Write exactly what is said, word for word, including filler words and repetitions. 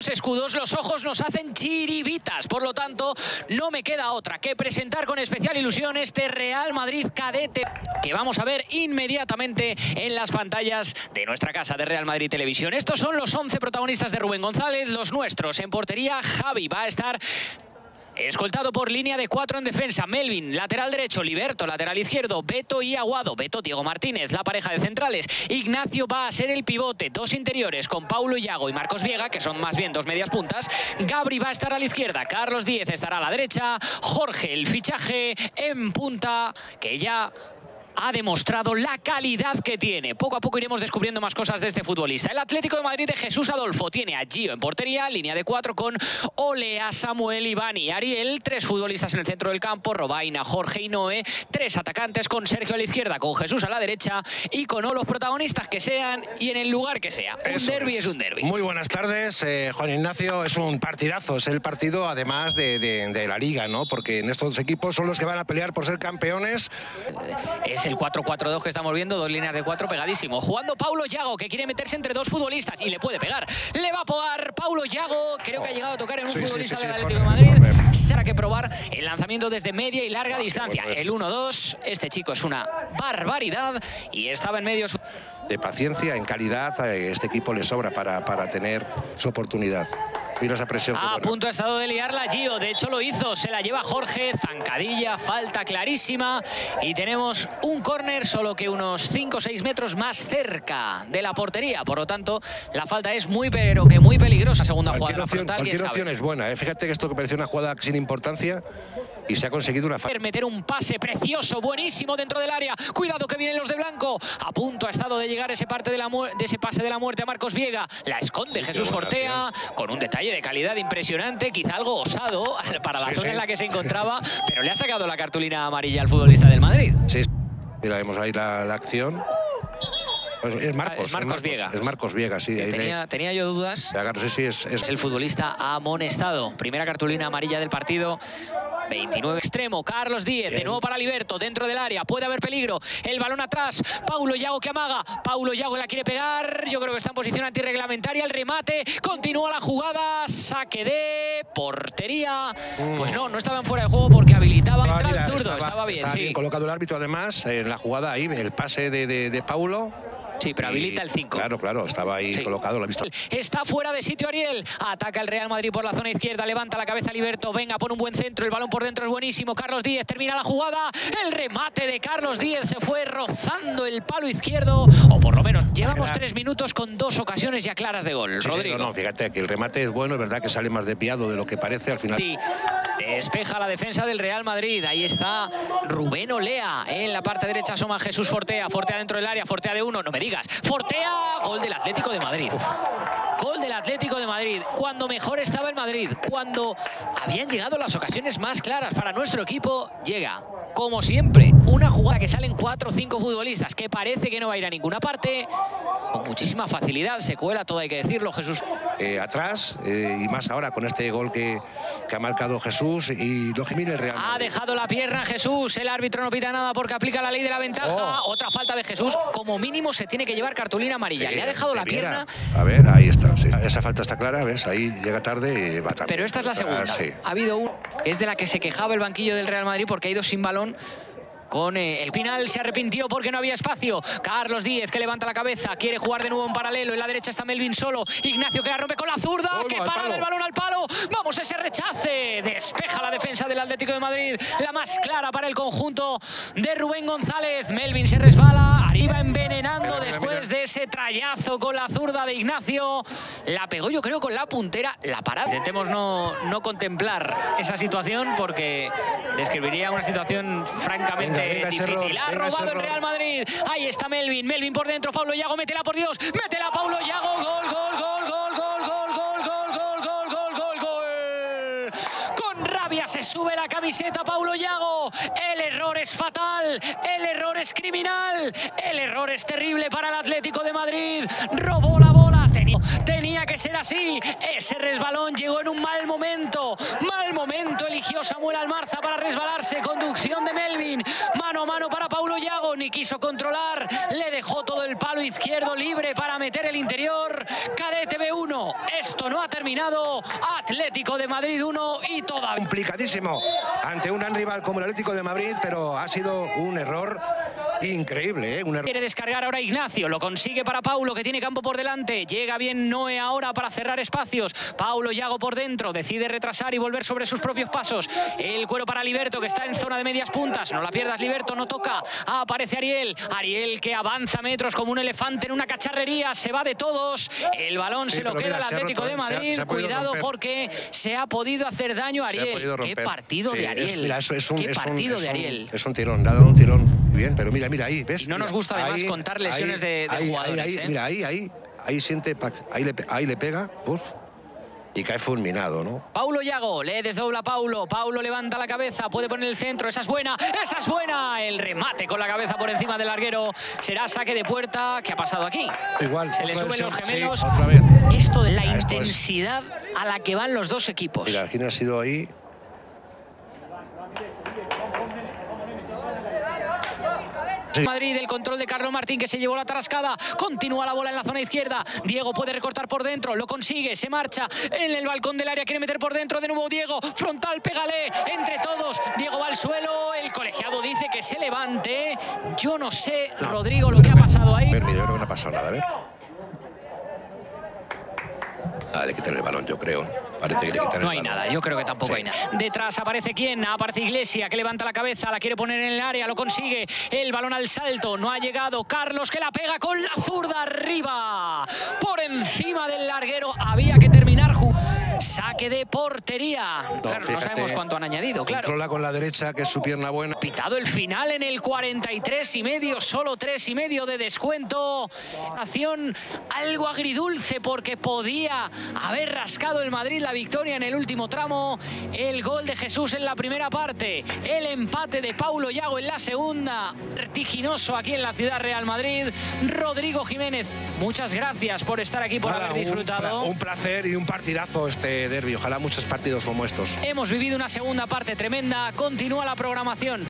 escudos, los ojos nos hacen chiribitas. Por lo tanto, no me queda otra que presentar con especial ilusión este Real Madrid cadete que vamos a ver inmediatamente en las pantallas de nuestra casa de Real Madrid Televisión. Estos son los once protagonistas de Rubén González, los nuestros. En portería, Javi va a estar escoltado por línea de cuatro en defensa. Melvin, lateral derecho. Liberto, lateral izquierdo. Beto y Aguado. Beto, Diego Martínez, la pareja de centrales. Ignacio va a ser el pivote. Dos interiores con Paulo Yago y Marcos Viega, que son más bien dos medias puntas. Gabri va a estar a la izquierda. Carlos Díez estará a la derecha. Jorge, el fichaje en punta, que ya ha demostrado la calidad que tiene. Poco a poco iremos descubriendo más cosas de este futbolista. El Atlético de Madrid de Jesús Adolfo tiene a Gio en portería, línea de cuatro con Olea, Samuel, Iván y Ariel. Tres futbolistas en el centro del campo, Robaina, Jorge y Noé. Tres atacantes con Sergio a la izquierda, con Jesús a la derecha y con los protagonistas que sean y en el lugar que sea. Un derbi es. es un derbi. Muy buenas tardes, eh, Juan Ignacio. Es un partidazo, es el partido además de, de, de la Liga, ¿no? Porque en estos equipos son los que van a pelear por ser campeones. Es el cuatro cuatro dos que estamos viendo, dos líneas de cuatro pegadísimo. Jugando Paulo Yago, que quiere meterse entre dos futbolistas y le puede pegar. Le va a pegar Paulo Yago, creo que ha llegado a tocar en un sí, futbolista sí, sí, del sí, Atlético de Madrid. Será que probar el lanzamiento desde media y larga ah, distancia. Bueno el uno dos, este chico es una barbaridad y estaba en medio. De paciencia, en calidad, a este equipo le sobra para, para tener su oportunidad. Mira esa presión. Ah, a punto ha estado de liarla Gio, de hecho lo hizo, se la lleva Jorge, zancadilla, falta clarísima y tenemos un córner solo que unos cinco o seis metros más cerca de la portería, por lo tanto la falta es muy pero que muy peligrosa. Segunda cualquier jugada opción, frontal, cualquier opción es buena, ¿eh? Fíjate que esto que parecía una jugada sin importancia y se ha conseguido una falta. Meter un pase precioso, buenísimo dentro del área, cuidado que vienen los de blanco, a punto ha estado de llegar ese, parte de, la de ese pase de la muerte a Marcos Viega, la esconde sí, Jesús Fortea, acción. Con un detalle de calidad impresionante, quizá algo osado para la sí, zona sí. en la que se encontraba, pero le ha sacado la cartulina amarilla al futbolista del Madrid. Sí, mira, vemos ahí la, la acción. Pues es, Marcos, es Marcos, es Marcos Viega. Es Marcos Viega, sí. Ahí tenía, le... tenía yo dudas. Claro, sí, sí, es, es... es el futbolista amonestado. Primera cartulina amarilla del partido. veintinueve extremo, Carlos Díez, Bien. de nuevo para Liberto, dentro del área, puede haber peligro, el balón atrás, Paulo Yago que amaga, Paulo Yago la quiere pegar, yo creo que está en posición antirreglamentaria, el remate, continúa la jugada, saque de portería, mm. pues no, no estaba en fuera de juego porque habilitaba ah, entrar mira, el zurdo, estaba, estaba bien, estaba sí. bien colocado el árbitro además, en la jugada ahí, el pase de, de, de Paulo. Sí, pero habilita y, el cinco. Claro, claro, estaba ahí sí. colocado, lo he visto. Está fuera de sitio Ariel. Ataca el Real Madrid por la zona izquierda. Levanta la cabeza Liberto. Venga, pone un buen centro. El balón por dentro es buenísimo. Carlos Díez termina la jugada. El remate de Carlos Díez se fue rozando el palo izquierdo. O por lo menos llevamos tres minutos con dos ocasiones ya claras de gol. Sí, Rodrigo. Sí, no, no, fíjate que el remate es bueno. Es verdad que sale más desviado de lo que parece al final. Sí. Despeja la defensa del Real Madrid. Ahí está Rubén Olea. En la parte derecha asoma Jesús Fortea. Fortea dentro del área. Fortea de uno. No me digas. Fortea. Gol del Atlético de Madrid. Uf. Gol del Atlético de Madrid. Cuando mejor estaba el Madrid. Cuando habían llegado las ocasiones más claras para nuestro equipo. Llega, como siempre, una jugada que salen cuatro o cinco futbolistas. Que parece que no va a ir a ninguna parte. Con muchísima facilidad. Se cuela todo, hay que decirlo, Jesús. Eh, atrás. Eh, y más ahora con este gol que, que ha marcado Jesús. Y lo que mira el Real Madrid. Ha dejado la pierna Jesús. El árbitro no pita nada porque aplica la ley de la ventaja. Oh. Otra falta de Jesús. Como mínimo se tiene que llevar cartulina amarilla. Sí, le ha dejado la pierna. A ver, ahí está. Sí. Esa falta está clara, ¿ves? Ahí llega tarde y va tarde. Pero esta es la segunda. Ah, sí. Ha habido un... Es de la que se quejaba el banquillo del Real Madrid porque ha ido sin balón. Con eh, el final se arrepintió porque no había espacio. Carlos Díez que levanta la cabeza, quiere jugar de nuevo en paralelo. En la derecha está Melvin solo. Ignacio que la rompe con la zurda, oh, que para del balón al palo. Vamos, ese rechace. Despeja la defensa del Atlético de Madrid. La más clara para el conjunto de Rubén González. Melvin se resbala. Arriba envenenando mira, mira, después mira. de ese trayazo con la zurda de Ignacio. La pegó yo creo con la puntera. La parada. Intentemos no, no contemplar esa situación porque describiría una situación francamente Venga, difícil. Venga, ha robado el Real Madrid. Ahí está Melvin. Melvin por dentro. Paulo Yago. Métela por Dios. Métela Paulo Yago. Gol, gol, gol, gol, gol, gol, gol, gol, gol, gol, gol, gol, gol. Con rabia se sube la camiseta Paulo Yago. El error es fatal. El error es criminal. El error es terrible para el Atlético de Madrid. Robó la bola. Tenía, tenía que que ser así. Ese resbalón llegó en un mal momento. Mal momento eligió Samuel Almarza para resbalarse. Conducción de Melvin. Mano a mano para Paulo Yago. Ni quiso controlar. Le dejó todo el palo izquierdo libre para meter el interior. Cadete B uno. Esto no ha terminado. Atlético de Madrid uno y toda. Complicadísimo ante un gran rival como el Atlético de Madrid, pero ha sido un error increíble, ¿eh? Un error. Quiere descargar ahora Ignacio, lo consigue para Paulo, que tiene campo por delante. Llega bien Noé ahora para cerrar espacios. Paulo Yago por dentro, decide retrasar y volver sobre sus propios pasos. El cuero para Liberto, que está en zona de medias puntas. No la pierdas, Liberto, no toca. Aparece Ariel. Ariel que avanza metros como un elefante en una cacharrería. Se va de todos. El balón Sí, se lo pero queda mira, al se ha Atlético roto, de se ha- Madrid. se ha podido Cuidado romper. porque se ha podido hacer daño a Se ha Ariel. podido Qué romper. partido Sí, de es- Ariel. mira, eso es un, Qué es un- partido es de un- Ariel. Es un tirón, le ha dado un tirón bien, pero mira, mira ahí, ¿ves? Y no nos Mira, gusta además ahí, contar lesiones ahí, de, de ahí, jugadores. ahí, ¿eh? Mira, ahí, ahí, ahí siente, pac, ahí le, pe- ahí le pega, uf, y cae fulminado, ¿no? Paulo Yago, le desdobla a Paulo. Paulo levanta la cabeza, puede poner el centro. Esa es buena, esa es buena. El remate con la cabeza por encima del larguero. Será saque de puerta. ¿Qué ha pasado aquí? Igual. Se le otra suben versión, los gemelos. sí, otra vez. Esto de la Mira, esto es- intensidad a la que van los dos equipos. Mira, ¿quién ha sido ahí? Madrid, el control de Carlos Martín, que se llevó la tarascada. Continúa la bola en la zona izquierda. Diego puede recortar por dentro, lo consigue, se marcha en el balcón del área, quiere meter por dentro de nuevo Diego. Frontal, pégale entre todos. Diego va al suelo, el colegiado dice que se levante. Yo no sé, No. Rodrigo, lo que ha pasado ahí. A ver, mira, yo creo que no ha pasado nada, a ver. Ah, le quitan el balón, yo creo. Parece que le quitan el No hay balón. nada, yo creo que tampoco Sí. hay nada. Detrás aparece quién, aparece Iglesia, que levanta la cabeza, la quiere poner en el área, lo consigue. El balón al salto, no ha llegado. Carlos, que la pega con la zurda arriba. Por encima del larguero, había que terminar. Saque de portería. No, Claro, no fíjate, sabemos cuánto han añadido, claro. Controla con la derecha, que es su pierna buena. Pitado el final en el cuarenta y tres y medio, solo tres y medio de descuento. Acción algo agridulce porque podía haber rascado el Madrid la victoria en el último tramo. El gol de Jesús en la primera parte, el empate de Paulo Yago en la segunda. Vertiginoso aquí en la ciudad Real Madrid. Rodrigo Jiménez, muchas gracias por estar aquí, por Nada, haber disfrutado. Un, pla- un placer y un partidazo este derbi. Ojalá muchos partidos como estos. Hemos vivido una segunda parte tremenda. Continúa la programación.